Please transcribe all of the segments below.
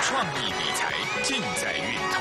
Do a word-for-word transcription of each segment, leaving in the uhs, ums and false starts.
创意理财尽在运通。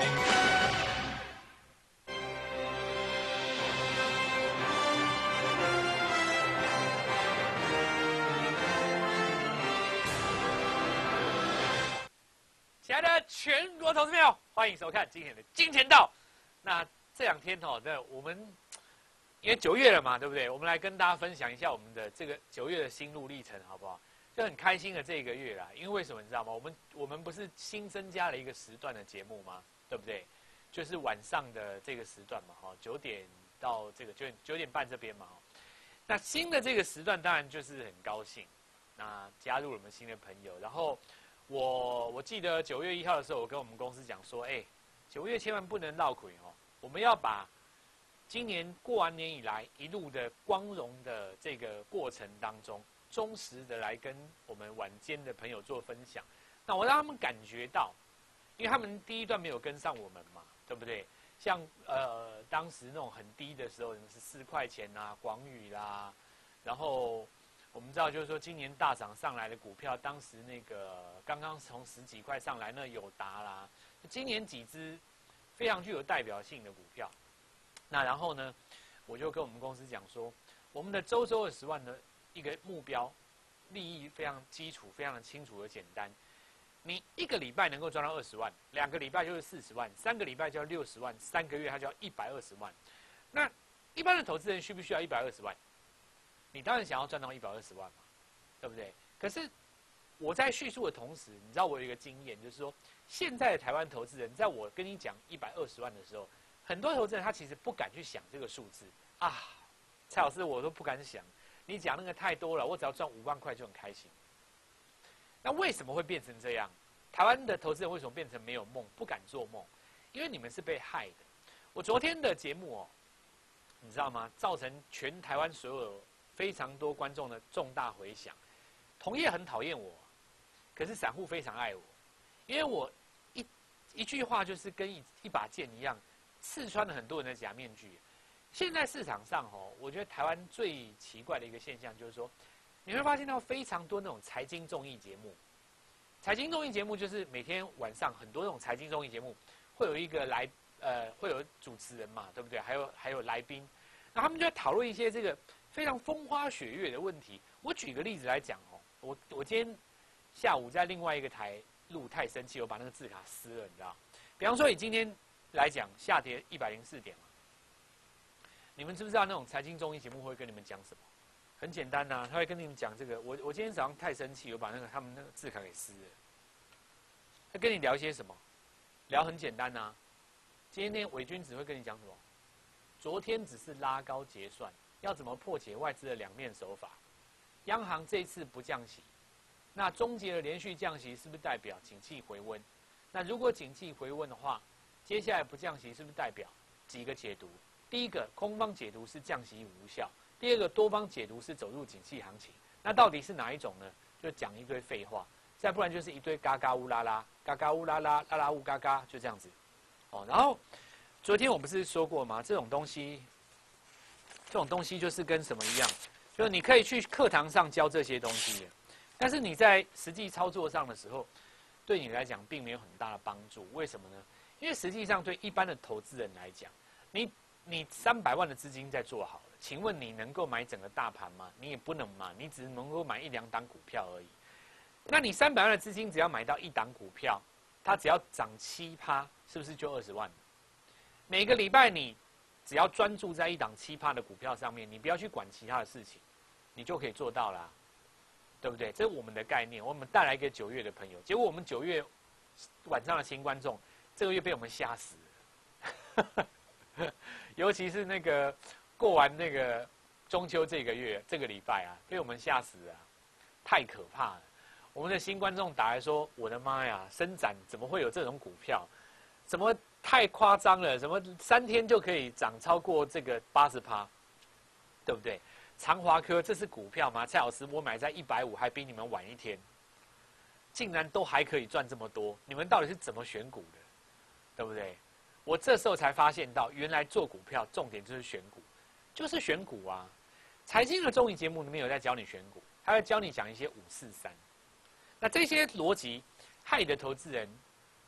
亲爱的全国投资朋友，欢迎收看今天的《金钱道》。那这两天哦，那我们因为九月了嘛，对不对？我们来跟大家分享一下我们的这个九月的心路历程，好不好？就很开心的这个月啦，因为为什么你知道吗？我们我们不是新增加了一个时段的节目吗？对不对？就是晚上的这个时段嘛，哈，九点到这个九点九点半这边嘛，那新的这个时段当然就是很高兴，那加入了我们新的朋友，然后我我记得九月一号的时候，我跟我们公司讲说，哎，九月千万不能落亏哦，我们要把今年过完年以来一路的光荣的这个过程当中，忠实的来跟我们晚间的朋友做分享。那我让他们感觉到，因为他们第一段没有跟上我们嘛，对不对？像呃当时那种很低的时候，是四块钱啊，广宇啦，然后我们知道就是说今年大涨上来的股票，当时那个刚刚从十几块上来，那友达啦，今年几只非常具有代表性的股票。那然后呢，我就跟我们公司讲说，我们的周周二十万的一个目标，利益非常基础，非常的清楚而简单。你一个礼拜能够赚到二十万，两个礼拜就是四十万，三个礼拜就要六十万，三个月它就要一百二十万。那一般的投资人需不需要一百二十万？你当然想要赚到一百二十万嘛，对不对？可是我在叙述的同时，你知道我有一个经验，就是说，现在的台湾投资人，在我跟你讲一百二十万的时候，很多投资人他其实不敢去想这个数字啊，蔡老师我都不敢想，你讲那个太多了，我只要赚五万块就很开心。那为什么会变成这样？台湾的投资人为什么变成没有梦，不敢做梦？因为你们是被害的。我昨天的节目哦，你知道吗？造成全台湾所有非常多观众的重大回响。同业很讨厌我，可是散户非常爱我，因为我一一句话就是跟一一把剑一样，刺穿了很多人的假面具。现在市场上哦，我觉得台湾最奇怪的一个现象就是说，你会发现到非常多那种财经综艺节目。财经综艺节目就是每天晚上很多那种财经综艺节目，会有一个来呃会有主持人嘛，对不对？还有还有来宾，那他们就在讨论一些这个非常风花雪月的问题。我举个例子来讲哦，我我今天下午在另外一个台录太生气，我把那个字卡撕了，你知道？比方说以今天来讲，下跌一百零四点嘛，你们知不知道那种财经综艺节目会跟你们讲什么？很简单呐、啊，他会跟你们讲这个。我我今天早上太生气，我把那个他们那个字卡给撕了。他跟你聊些什么？聊很简单呐、啊。今天伪君子会跟你讲什么？昨天只是拉高结算，要怎么破解外资的两面手法？央行这一次不降息，那终结了连续降息，是不是代表景气回温？那如果景气回温的话，接下来不降息，是不是代表几个解读？第一个，空方解读是降息无效。第二个，多方解读是走入景气行情，那到底是哪一种呢？就讲一堆废话，再不然就是一堆嘎嘎乌拉拉，嘎嘎乌拉拉，拉拉乌嘎嘎，就这样子。哦，然后昨天我不是说过吗？这种东西，这种东西就是跟什么一样，就是你可以去课堂上教这些东西，但是你在实际操作上的时候，对你来讲并没有很大的帮助。为什么呢？因为实际上对一般的投资人来讲，你你三百万的资金在做好了。请问你能够买整个大盘吗？你也不能嘛，你只能够买一两档股票而已。那你三百万的资金只要买到一档股票，它只要涨七趴，是不是就二十万？每个礼拜你只要专注在一档七趴的股票上面，你不要去管其他的事情，你就可以做到啦，对不对？这是我们的概念。我们带来一个九月的朋友，结果我们九月晚上的新观众，这个月被我们吓死了，尤其是那个。过完那个中秋这个月这个礼拜啊，被我们吓死了、啊，太可怕了。我们的新观众打来说：“我的妈呀，伸展怎么会有这种股票？怎么太夸张了？怎么三天就可以涨超过这个八十趴？对不对？长华科这是股票吗？蔡老师，我买在一百五，还比你们晚一天，竟然都还可以赚这么多，你们到底是怎么选股的？对不对？我这时候才发现到，原来做股票重点就是选股。”就是选股啊，财经的综艺节目里面有在教你选股，他会教你讲一些五四三。那这些逻辑害的投资人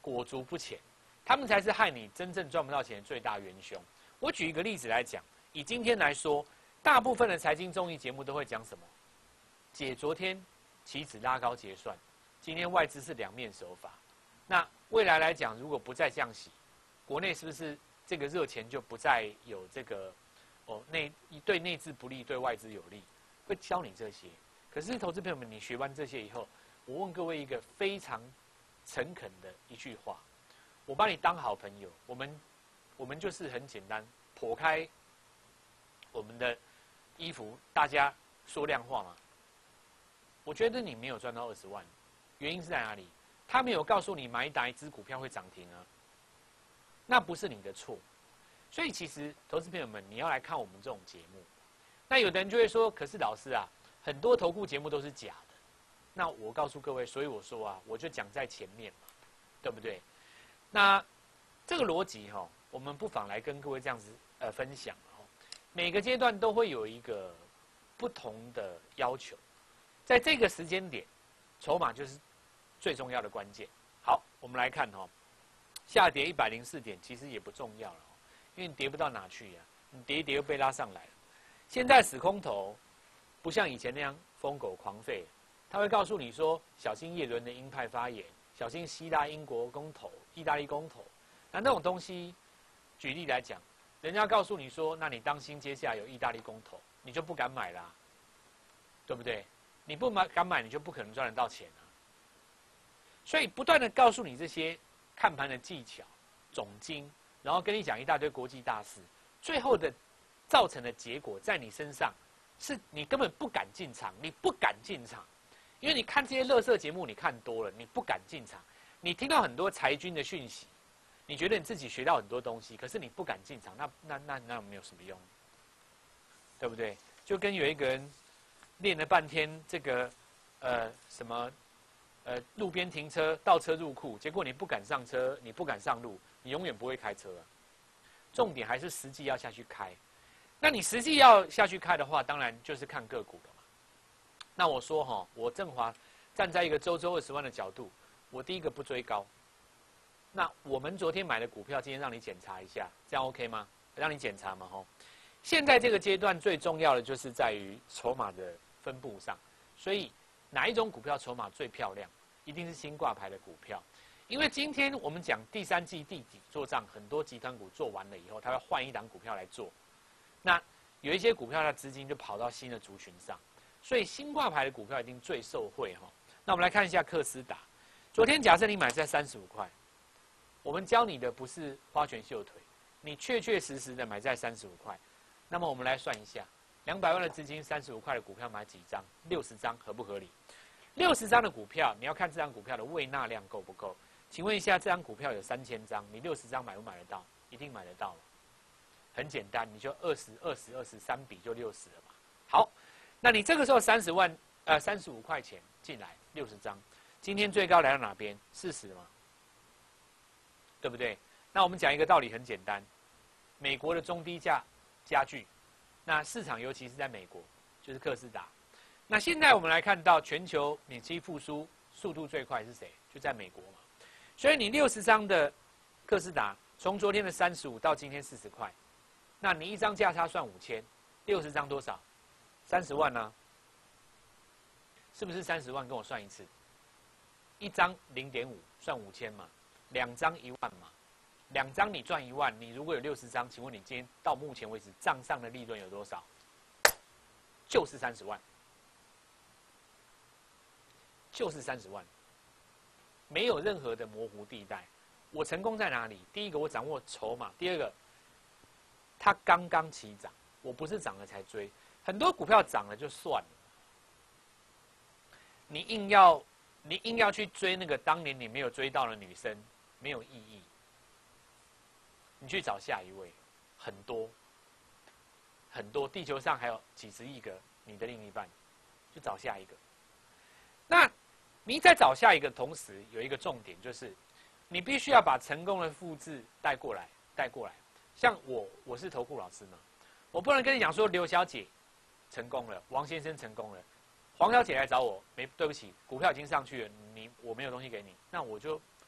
裹足不前，他们才是害你真正赚不到钱的最大元凶。我举一个例子来讲，以今天来说，大部分的财经综艺节目都会讲什么？解昨天期指拉高结算，今天外资是两面手法。那未来来讲，如果不再降息，国内是不是这个热钱就不再有这个哦内对内资不利，对外资有利？会教你这些。可是投资朋友们，你学完这些以后，我问各位一个非常诚恳的一句话，我把你当好朋友，我们我们就是很简单，剖开我们的衣服，大家说量化嘛。我觉得你没有赚到二十万，原因是在哪里？他没有告诉你买哪一只股票会涨停啊，那不是你的错。所以其实投资朋友们，你要来看我们这种节目，那有的人就会说，可是老师啊，很多投顾节目都是假的。那我告诉各位，所以我说啊，我就讲在前面嘛，对不对？那这个逻辑哈、哦，我们不妨来跟各位这样子呃分享哦。每个阶段都会有一个不同的要求，在这个时间点，筹码就是最重要的关键。好，我们来看哈、哦，下跌一百零四点其实也不重要了、哦，因为你跌不到哪去呀、啊，你跌一跌又被拉上来了。现在死空头不像以前那样疯狗狂吠，他会告诉你说，小心叶伦的鹰派发言，小心希腊、英国公投、意大利公投。那那种东西，举例来讲，人家告诉你说，那你当心接下来有意大利公投，你就不敢买啦，对不对？你不买敢买，你就不可能赚得到钱啊。所以不断的告诉你这些看盘的技巧、总经，然后跟你讲一大堆国际大事，最后的造成的结果在你身上，是你根本不敢进场，你不敢进场，因为你看这些垃圾节目，你看多了，你不敢进场。你听到很多财经的讯息，你觉得你自己学到很多东西，可是你不敢进场，那那那那没有什么用，对不对？就跟有一个人练了半天这个呃什么呃路边停车倒车入库，结果你不敢上车，你不敢上路，你永远不会开车啊。重点还是实际要下去开。那你实际要下去开的话，当然就是看个股了嘛。那我说哈，我振华站在一个周周二十万的角度，我第一个不追高。那我们昨天买的股票，今天让你检查一下，这样 OK 吗？让你检查嘛哈。现在这个阶段最重要的就是在于筹码的分布上，所以哪一种股票筹码最漂亮，一定是新挂牌的股票。因为今天我们讲第三季地底做账，很多集团股做完了以后，它会换一档股票来做。那有一些股票的资金就跑到新的族群上，所以新挂牌的股票一定最受惠哈。那我们来看一下克斯达，昨天假设你买在三十五块，我们教你的不是花拳绣腿，你确确实实的买在三十五块。那么我们来算一下，两百万的资金，三十五块的股票买几张？六十张，合不合理？六十张的股票，你要看这张股票的未纳量够不够？请问一下，这张股票有三千张，你六十张买不买得到？一定买得到。很简单，你就二十、二十、二十三比就六十了嘛。好，那你这个时候三十万，呃，三十五块钱进来六十张，今天最高来到哪边？四十嘛，对不对？那我们讲一个道理很简单，美国的中低价家具，那市场尤其是在美国，就是克斯达。那现在我们来看到全球景气复苏速度最快是谁？就在美国嘛。所以你六十张的克斯达，从昨天的三十五到今天四十块。那你一张价差算五千，六十张多少？三十万呢、啊？是不是三十万？跟我算一次。一张零点五算五千嘛，两张一万嘛，两张你赚一万，你如果有六十张，请问你今天到目前为止账上的利润有多少？就是三十万，就是三十万，没有任何的模糊地带。我成功在哪里？第一个，我掌握筹码；第二个，它刚刚起涨，我不是涨了才追。很多股票涨了就算了，你硬要你硬要去追那个当年你没有追到的女生，没有意义。你去找下一位，很多很多，地球上还有几十亿个你的另一半，就找下一个。那你在找下一个同时，有一个重点就是，你必须要把成功的复制带过来，带过来。像我，我是投顾老师嘛，我不能跟你讲说刘小姐成功了，王先生成功了，黄小姐来找我，没对不起，股票已经上去了，你我没有东西给你，那我就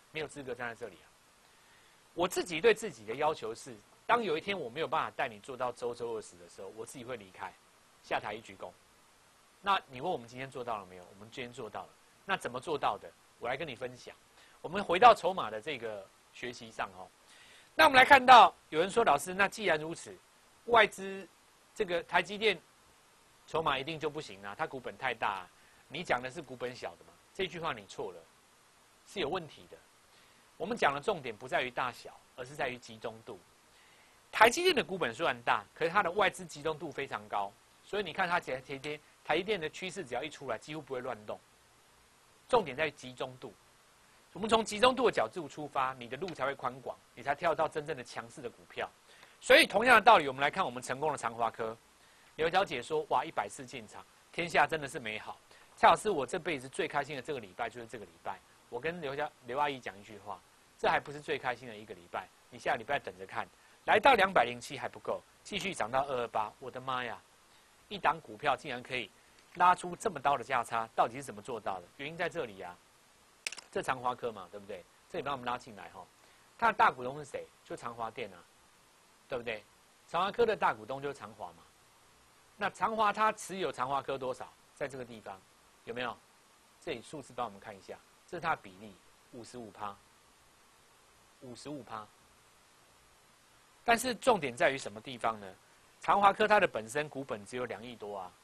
没有资格站在这里啊。我自己对自己的要求是，当有一天我没有办法带你做到周周二十的时候，我自己会离开，下台一鞠躬。那你问我们今天做到了没有？我们今天做到了。那怎么做到的？我来跟你分享。我们回到筹码的这个学习上哦。那我们来看到有人说，老师，那既然如此，外资这个台积电筹码一定就不行啊？它股本太大啊。你讲的是股本小的嘛？这句话你错了，是有问题的。我们讲的重点不在于大小，而是在于集中度。台积电的股本虽然大，可是它的外资集中度非常高，所以你看它台积电台积电的趋势只要一出来，几乎不会乱动。重点在于集中度。我们从集中度的角度出发，你的路才会宽广，你才跳到真正的强势的股票。所以同样的道理，我们来看我们成功的长华科。有一条解说，哇，一百四进场，天下真的是美好。蔡老师，我这辈子最开心的这个礼拜就是这个礼拜。我跟刘家刘阿姨讲一句话。这还不是最开心的一个礼拜，你下礼拜等着看。来到两百零七还不够，继续涨到二二八，我的妈呀！一档股票竟然可以拉出这么高的价差，到底是怎么做到的？原因在这里啊，这长华科嘛，对不对？这里帮我们拉进来哈、哦，它的大股东是谁？就长华电啊，对不对？长华科的大股东就是长华嘛。那长华它持有长华科多少？在这个地方有没有？这里数字帮我们看一下，这是它的比例，五十五趴。五十五趴，但是重点在于什么地方呢？长华科它的本身股本只有两亿多啊，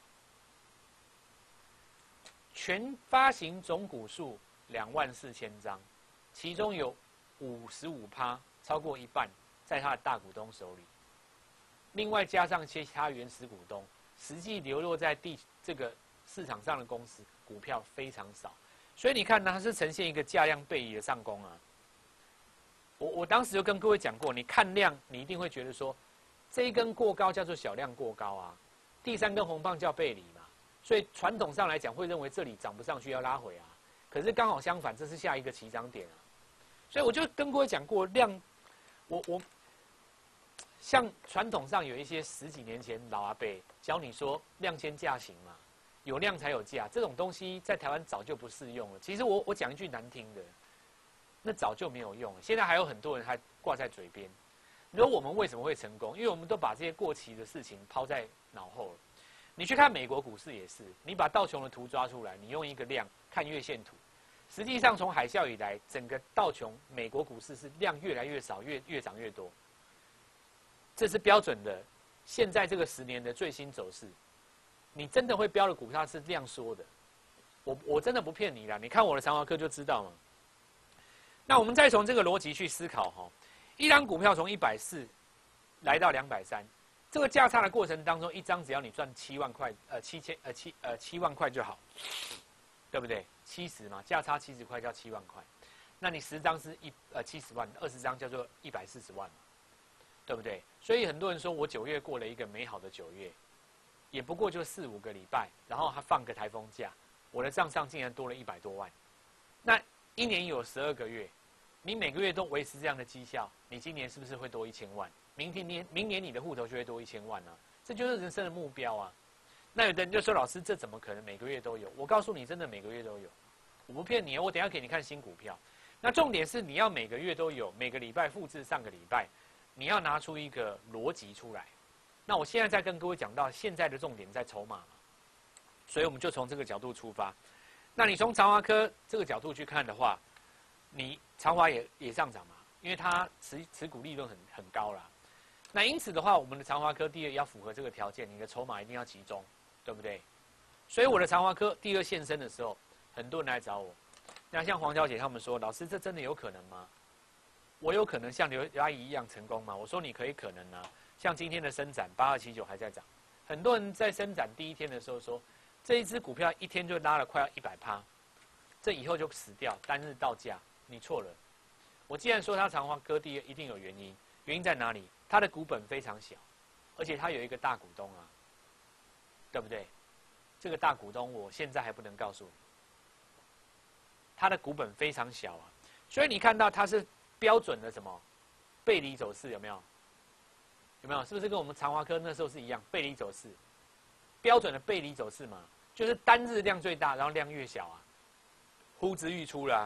全发行总股数两万四千张，其中有五十五趴，超过一半在它的大股东手里，另外加上其他原始股东，实际流落在地这个市场上的公司股票非常少，所以你看呢，它是呈现一个价量背离的上攻啊。我我当时就跟各位讲过，你看量，你一定会觉得说，这一根过高叫做小量过高啊，第三根红棒叫背离嘛，所以传统上来讲会认为这里涨不上去要拉回啊，可是刚好相反，这是下一个起涨点啊，所以我就跟各位讲过量，我我像传统上有一些十几年前老阿伯教你说量先价行嘛，有量才有价，这种东西在台湾早就不适用了。其实我我讲一句难听的。那早就没有用了，现在还有很多人还挂在嘴边。你说我们为什么会成功？因为我们都把这些过期的事情抛在脑后了。你去看美国股市也是，你把道琼的图抓出来，你用一个量看月线图，实际上从海啸以来，整个道琼美国股市是量越来越少，越越涨越多。这是标准的，现在这个十年的最新走势。你真的会标的股票是量缩的，我我真的不骗你啦，你看我的长华科就知道嘛。那我们再从这个逻辑去思考哈，一张股票从一百四来到两百三，这个价差的过程当中，一张只要你赚七万块，呃七千呃七呃七万块就好，对不对？七十嘛，价差七十块叫七万块，那你十张是一呃七十万，二十张叫做一百四十万嘛，对不对？所以很多人说我九月过了一个美好的九月，也不过就四五个礼拜，然后还放个台风假，我的账上竟然多了一百多万，那一年有十二个月。你每个月都维持这样的绩效，你今年是不是会多一千万？明天年明年你的户头就会多一千万啊！这就是人生的目标啊！那有的人就说：“老师，这怎么可能每个月都有？”我告诉你，真的每个月都有，我不骗你哦。我等一下给你看新股票。那重点是你要每个月都有，每个礼拜复制上个礼拜，你要拿出一个逻辑出来。那我现在在跟各位讲到，现在的重点在筹码嘛，所以我们就从这个角度出发。那你从长华科这个角度去看的话，你长华也也上涨嘛，因为它持持股利润很很高啦。那因此的话，我们的长华科第二要符合这个条件，你的筹码一定要集中，对不对？所以我的长华科第二现身的时候，很多人来找我。那像黄小姐他们说，老师这真的有可能吗？我有可能像刘阿姨一样成功吗？我说你可以可能啊，像今天的升展八二七九还在涨，很多人在升展第一天的时候说，这一只股票一天就拉了快要一百趴，这以后就死掉，单日到价。你错了，我既然说它长华科第二，一定有原因。原因在哪里？它的股本非常小，而且它有一个大股东啊，对不对？这个大股东我现在还不能告诉你，它的股本非常小啊，所以你看到它是标准的什么背离走势，有没有？有没有？是不是跟我们长华科那时候是一样背离走势？标准的背离走势嘛，就是单日量最大，然后量越小啊，呼之欲出啦、啊。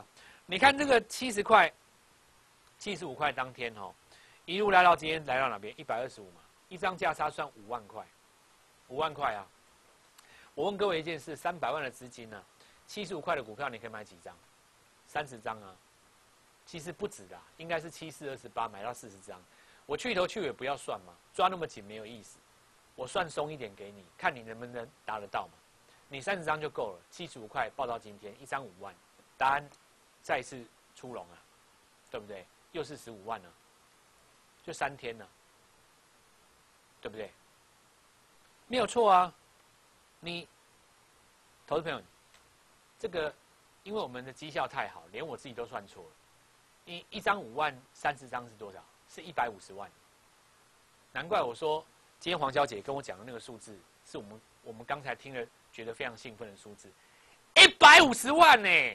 你看这个七十块、七十五块当天哦，一路来到今天来到哪边？一百二十五嘛，一张价差算五万块，五万块啊！我问各位一件事：三百万的资金呢、啊，七十五块的股票你可以买几张？三十张啊！其实不止的，应该是七四二十八买到四十张。我去头去尾不要算嘛，抓那么紧没有意思。我算松一点给你，看你能不能达得到嘛。你三十张就够了，七十五块报到今天，一张五万，答案再次出笼啊，对不对？又是十五万了、啊，就三天了、啊，对不对？没有错啊。你，投资朋友，这个因为我们的绩效太好，连我自己都算错了。一一张五万，三十张是多少？是一百五十万。难怪我说，今天黄小姐跟我讲的那个数字，是我们我们刚才听了觉得非常兴奋的数字，一百五十万呢、欸。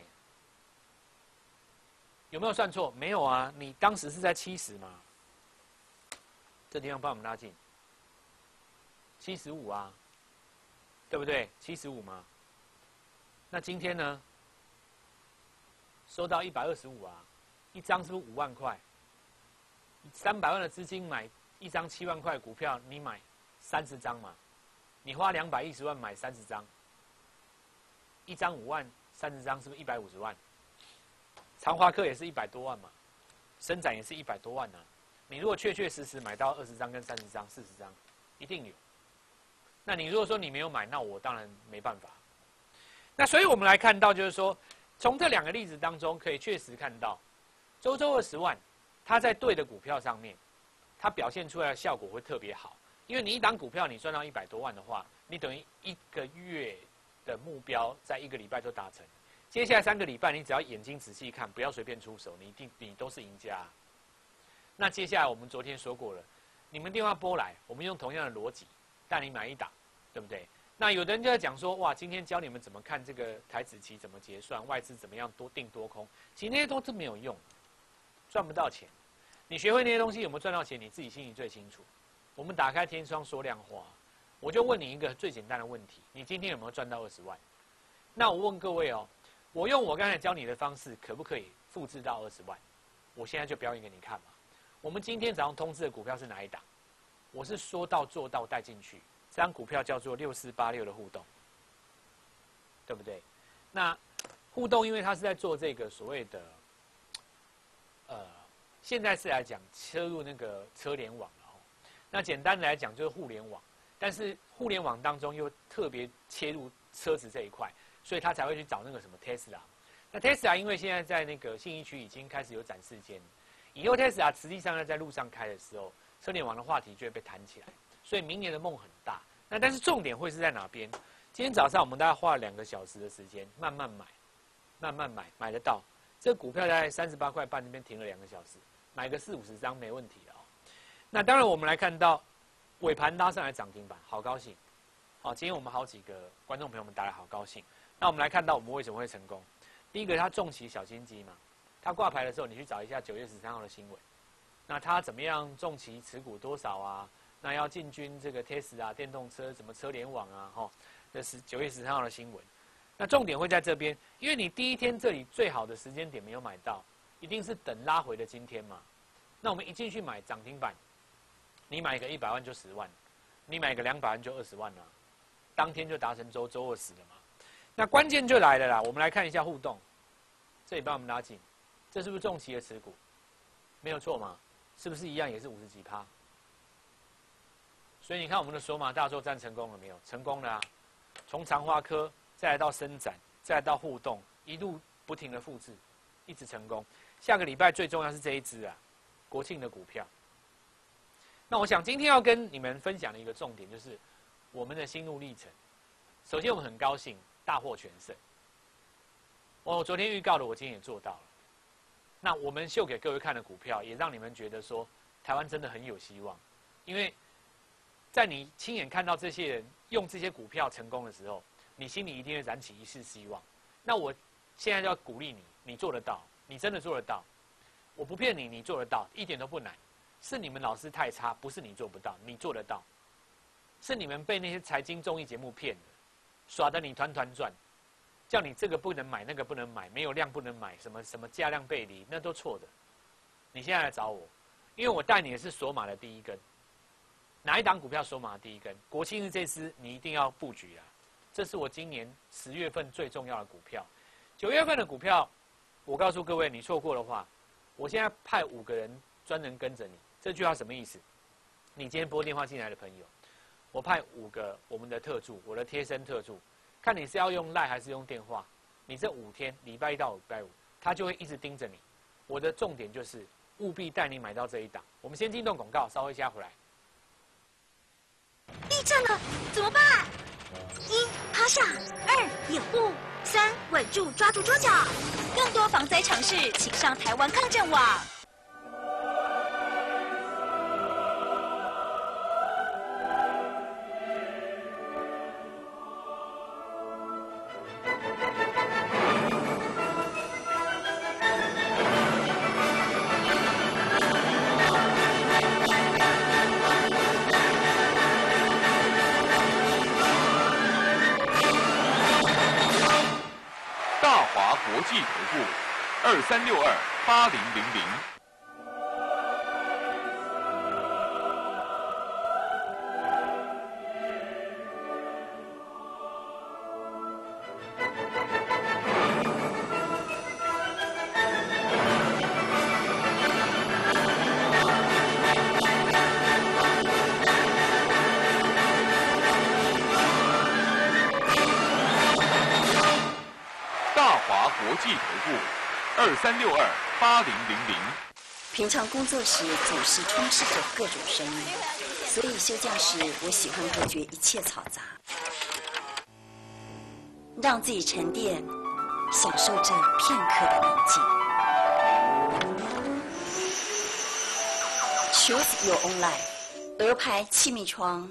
有没有算错？没有啊，你当时是在七十嘛。这地方帮我们拉近，七十五啊，对不对？七十五嘛。那今天呢？收到一百二十五啊，一张是不是五万块？三百万的资金买一张七万块的股票，你买三十张嘛？你花两百一十万买三十张，一张五万，三十张是不是一百五十万？长华科也是一百多万嘛，伸展也是一百多万啊。你如果确确实实买到二十张跟三十张、四十张，一定有。那你如果说你没有买，那我当然没办法。那所以我们来看到，就是说，从这两个例子当中，可以确实看到，周周二十万，它在对的股票上面，它表现出来的效果会特别好。因为你一档股票你赚到一百多万的话，你等于一个月的目标在一个礼拜就达成。接下来三个礼拜，你只要眼睛仔细看，不要随便出手，你一定你都是赢家啊。那接下来我们昨天说过了，你们电话拨来，我们用同样的逻辑带你买一档，对不对？那有的人就在讲说，哇，今天教你们怎么看这个台指期怎么结算，外资怎么样多定多空，其实那些都是没有用，赚不到钱。你学会那些东西有没有赚到钱，你自己心里最清楚。我们打开天窗说亮话，我就问你一个最简单的问题：你今天有没有赚到二十万？那我问各位哦，我用我刚才教你的方式，可不可以复制到二十万？我现在就表演给你看嘛。我们今天早上通知的股票是哪一档？我是说到做到带进去，这张股票叫做六四八六的互动，对不对？那互动因为它是在做这个所谓的，呃，现在是来讲切入那个车联网了哦。那简单的来讲就是互联网，但是互联网当中又特别切入车子这一块，所以他才会去找那个什么 Tesla。那 Tesla 因为现在在那个信义区已经开始有展示间。以后 Tesla 实际上要在路上开的时候，车联网的话题就会被弹起来，所以明年的梦很大。那但是重点会是在哪边？今天早上我们大概花了两个小时的时间，慢慢买，慢慢买，买得到。这个股票在三十八块半那边停了两个小时，买个四五十张没问题的哦。那当然我们来看到尾盘拉上来涨停板，好高兴。好，今天我们好几个观众朋友们打来好高兴。那我们来看到我们为什么会成功？第一个，它重骑小金鸡嘛。他挂牌的时候，你去找一下九月十三号的新闻。那他怎么样重骑持股多少啊？那要进军这个 Tesla 电动车，怎么车联网啊？哈、哦，这是九月十三号的新闻。那重点会在这边，因为你第一天这里最好的时间点没有买到，一定是等拉回的今天嘛。那我们一进去买涨停板，你买个一百万就十万，你买个两百万就二十万了，当天就达成周周二十了嘛。那关键就来了啦，我们来看一下互动，这里帮我们拉近。这是不是重骑的持股？没有错嘛？是不是一样也是五十几趴？所以你看我们的索马大作战成功了没有？成功了啊！从长华科再来到伸展，再来到互动，一路不停的复制，一直成功。下个礼拜最重要是这一支啊，国庆的股票。那我想今天要跟你们分享的一个重点就是我们的心路历程。首先我们很高兴大获全胜。我昨天预告的，我今天也做到了。那我们秀给各位看的股票，也让你们觉得说，台湾真的很有希望。因为在你亲眼看到这些人用这些股票成功的时候，你心里一定会燃起一丝希望。那我现在就要鼓励你，你做得到，你真的做得到。我不骗你，你做得到，一点都不难。是你们老师太差，不是你做不到，你做得到。是你们被那些财经综艺节目骗的，耍得你团团转， 叫你这个不能买，那个不能买，没有量不能买，什么什么价量背离，那都错的。你现在来找我，因为我带你的是锁码的第一根，哪一档股票锁码的第一根？国庆日这支你一定要布局啊！这是我今年十月份最重要的股票，九月份的股票，我告诉各位，你错过的话，我现在派五个人专人跟着你。这句话什么意思？你今天拨电话进来的朋友，我派五个我们的特助，我的贴身特助，看你是要用 LINE 还是用电话，你这五天礼拜一到礼拜五，他就会一直盯着你。我的重点就是务必带你买到这一档。我们先进段广告，稍后一下回来。 地震了，怎么办？一趴下，二掩护，三稳住，抓住桌角。更多防灾常识，请上台湾抗震网。 国际投顾二三六二八零零零。国际投顾二三六二八零零零。 平常工作时总是充斥着各种声音，所以休假时我喜欢隔绝一切嘈杂，让自己沉淀，享受这片刻的宁静。Choose your own life， 鹅牌气密窗。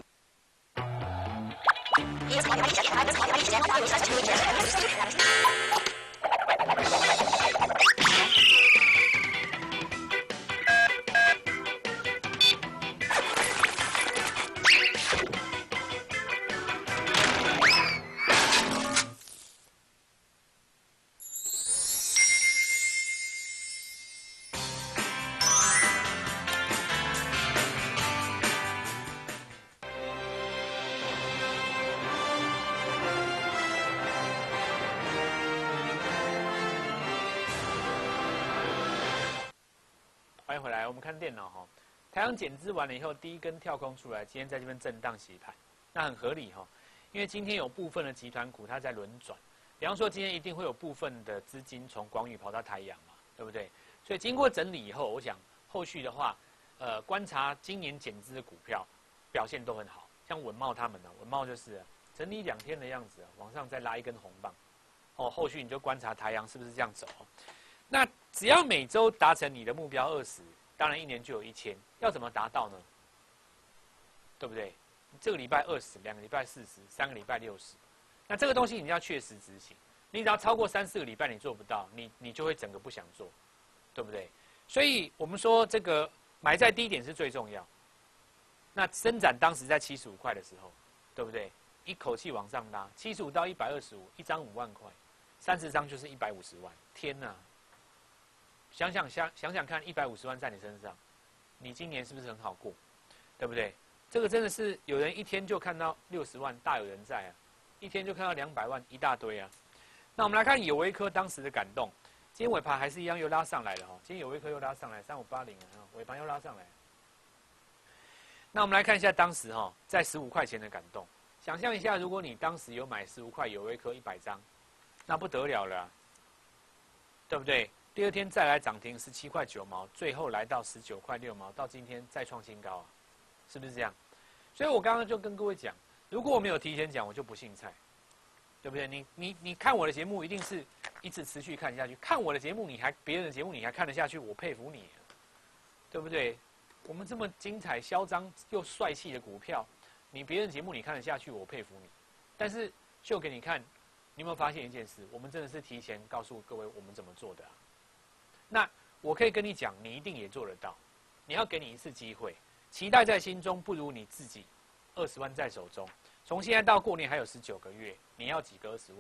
欢迎回来，我们看电脑哈。太阳减资完了以后，第一根跳空出来，今天在这边震荡洗盘，那很合理哈。因为今天有部分的集团股它在轮转，比方说今天一定会有部分的资金从广宇跑到台阳嘛，对不对？所以经过整理以后，我想后续的话，呃，观察今年减资的股票表现都很好，像文茂他们呢，文茂就是整理两天的样子，往上再拉一根红棒，哦，后续你就观察台阳是不是这样走。那只要每周达成你的目标二十，当然一年就有一千。要怎么达到呢？对不对？这个礼拜二十，两个礼拜四十，三个礼拜六十。那这个东西你要确实执行。你只要超过三四个礼拜你做不到，你你就会整个不想做，对不对？所以我们说这个买在低点是最重要。那伸展当时在七十五块的时候，对不对？一口气往上拉，七十五到一百二十五，一张五万块，三十张就是一百五十万。天哪！想想想想想看，一百五十万在你身上，你今年是不是很好过？对不对？这个真的是有人一天就看到六十万，大有人在啊！一天就看到两百万，一大堆啊！那我们来看友威科当时的感动，今天尾盘还是一样又拉上来了哈。今天友威科又拉上来，三五八零啊，尾盘又拉上来。那我们来看一下当时哈，在十五块钱的感动，想象一下，如果你当时有买十五块友威科一百张，那不得了了、啊，对不对？第二天再来涨停十七块九毛，最后来到十九块六毛，到今天再创新高啊，是不是这样？所以我刚刚就跟各位讲，如果我没有提前讲，我就不信菜，对不对？你你你看我的节目，一定是一直持续看下去。看我的节目，你还别人的节目你还看得下去，我佩服你、啊，对不对？我们这么精彩、嚣张又帅气的股票，你别人节目你看得下去，我佩服你。但是秀给你看，你有没有发现一件事？我们真的是提前告诉各位我们怎么做的、啊。那我可以跟你讲，你一定也做得到。你要给你一次机会，期待在心中，不如你自己二十万在手中。从现在到过年还有十九个月，你要几个二十万？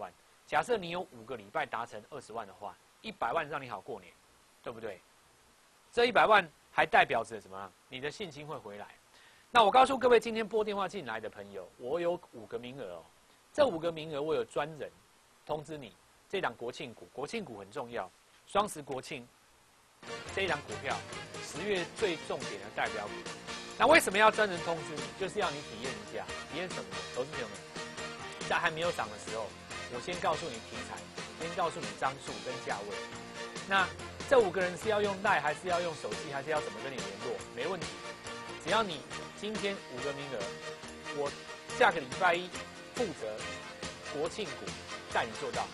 假设你有五个礼拜达成二十万的话，一百万让你好过年，对不对？这一百万还代表着什么？你的信心会回来。那我告诉各位，今天拨电话进来的朋友，我有五个名额哦。这五个名额我有专人通知你，这档国庆股，国庆股很重要，双十国庆这一档股票，十月最重点的代表股。那为什么要专人通知你？就是要你体验一下，体验什么？投资朋友们，在还没有涨的时候，我先告诉你题材，先告诉你张数跟价位。那这五个人是要用赖，还是要用手机，还是要怎么跟你联络？没问题，只要你今天五个名额，我下个礼拜一负责国庆股，带你做到。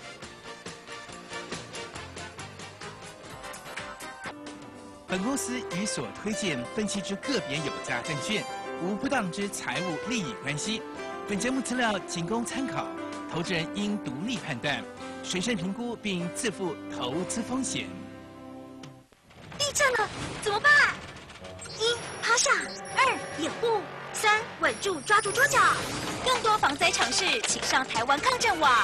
本公司与所推荐分析之个别有价证券无不当之财务利益关系。本节目资料仅供参考，投资人应独立判断、审慎评估并自负投资风险。 地震了，怎么办？一、趴下；二、掩护；三、稳住，抓住桌角。更多防灾常识，请上台湾抗震网。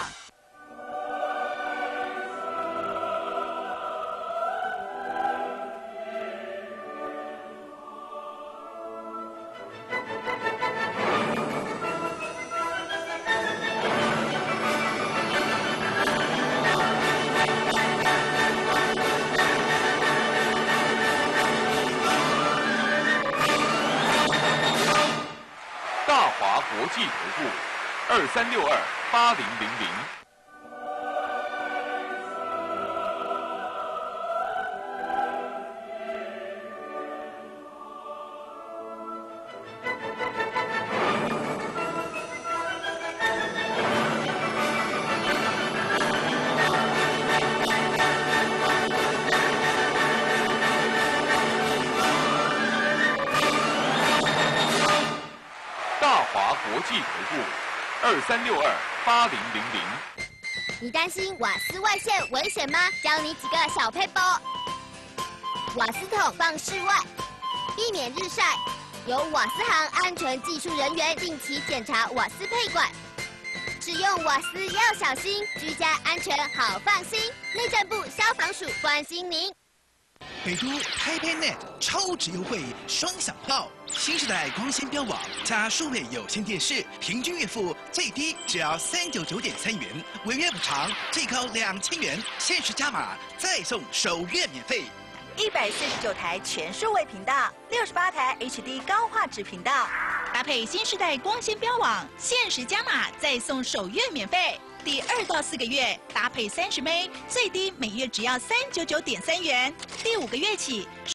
大华国际投顾二三六二八零零零。大华国际投顾二三六二八零零零。 你担心瓦斯外泄危险吗？教你几个小撇步。瓦斯桶放室外，避免日晒。由瓦斯行安全技术人员定期检查瓦斯配管。使用瓦斯要小心，居家安全好放心。内政部消防署关心您。 北都 HiPayNet 超值优惠双响炮，新时代光纤标网加数位有线电视，平均月付最低只要三九九点三元，违约补偿最高两千元，限时加码再送首月免费。 一百四十九台全数位频道，六十八台 H D 高画质频道， 搭配新时代光纤标网，限时加码再送首月免费。第二到四个月搭配三十枚，最低每月只要三九九点三元。第五个月起。